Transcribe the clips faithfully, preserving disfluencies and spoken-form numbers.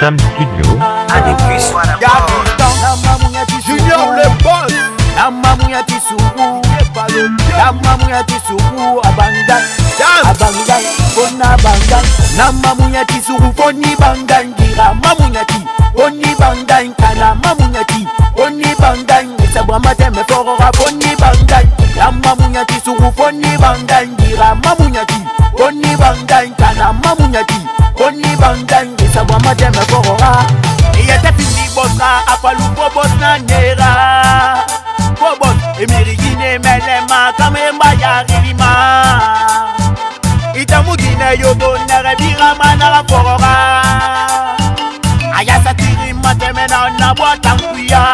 Sam Studio. Junior le boss. Namamunyati suku, namamunyati suku, abangdan, abangdan, kona bangdan. Namamunyati suku, foni bangdan, gira mamunyati, foni bangdan, kana mamunyati, foni bangdan. Sabwa mateme forora, foni bangdan. Namamunyati suku, foni bangdan, gira mamunyati, foni bangdan, kana mamunyati, foni bangdan. Sabwa mateme forora. Yete fini bosra, apalu po bosna nera. Bobos, emirigine melema kamemba ya rilima. Itamugine yodo nerebira manara forora. Aya satiri matemena na boîte kuya.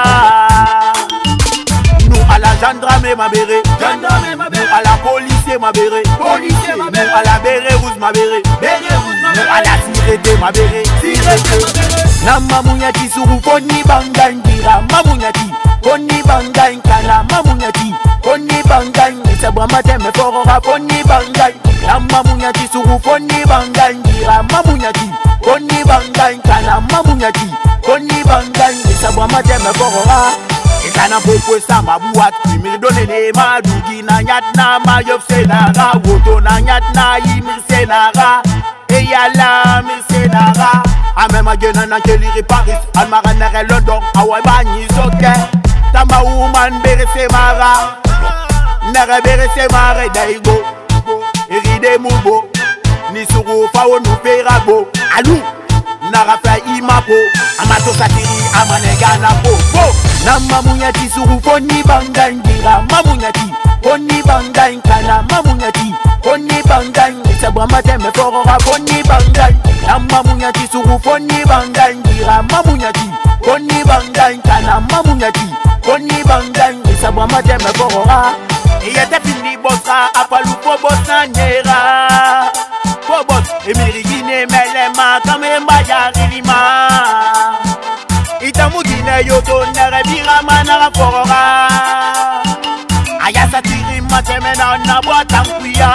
Nous à la gendarme ma béré, gendarme ma béré. À la police ma béré, police ma béré. À la béré rouge ma béré, béré rouge ma béré. À la tirette ma béré, tirette. Namamunyati suru foni bangangira mamunyati. Foni bangai kana mamunyati, foni bangai sabwa mateme forora foni bangai. Namamunyati suru foni bangai gira mamunyati, foni bangai kana mamunyati, foni bangai sabwa mateme forora. Ekana popo sa mabuat kimir done ne madugi na nyat na mayof senara woto na nyat na yimir senara eyala mir senara. Ame magena na keliri Paris almara nere London awai bani soke. Tama woman bere se mara, nere bere se mara daigo, eride mubo, ni suru fawo nu perago, alu, nara fa imapo, amato satiri amanega na po po. Namamunyati suru foni bangangira mamunyati, foni bangai kana mamunyati, foni bangai sabwa mateme forora foni bangai. Namamunyati suru foni bangangira mamunyati, foni bangai kana mamunyati. Koni bangang sabwa mateme forora. Yete fini bosra apalu po bosna nera. Pobos emirigine melema kamemba ya rilima. Itamugine yoto nerebira manara forora. Aya satiri mateme na na boîte kuya.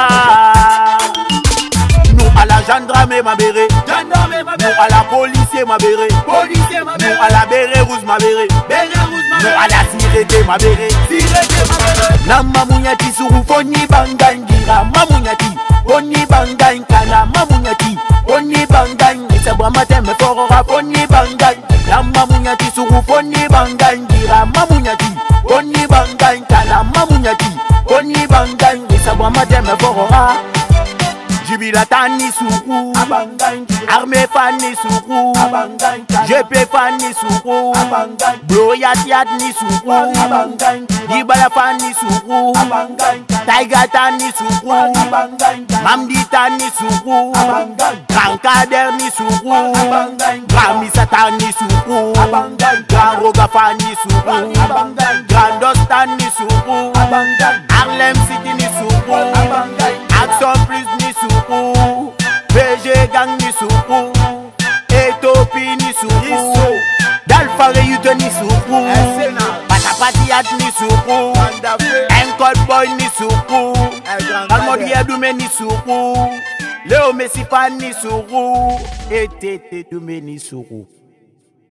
Nous à la gendarme ma béré, gendarme ma béré. Nous à la police ma béré, police ma béré. Nous à la béré rouge ma béré, béré rouge ma béré. Nous à la tirette ma béré, tirette ma béré. Namamunyati suru foni bangangira mamunyati, foni bangai kana mamunyati, foni bangai sabwa mateme forora foni bangai. Namamunyati suru foni bangangira mamunyati, foni bangai kana mamunyati, foni bangai sabwa mateme forora. Jibila tani suku, armée fani suku, G P fani suku, Bloyat yat ni suku, Dibala fani suku, Taiga tani suku, Mamdi tani suku, Grand Kader ni suku, Ramisa tani suku, Grand Roga fani suku, Grand Dostan ni suku, Harlem City ni suku, Action Plus ni suku, P G Gang ni suku, Etopi ni suku, Dalfa Reyute ni suku, Patapatiat ni suku, Encode Boy ni suku, Almodi Edume ni suku, Leo Messi Fan ni suku, Etete Dume ni suku.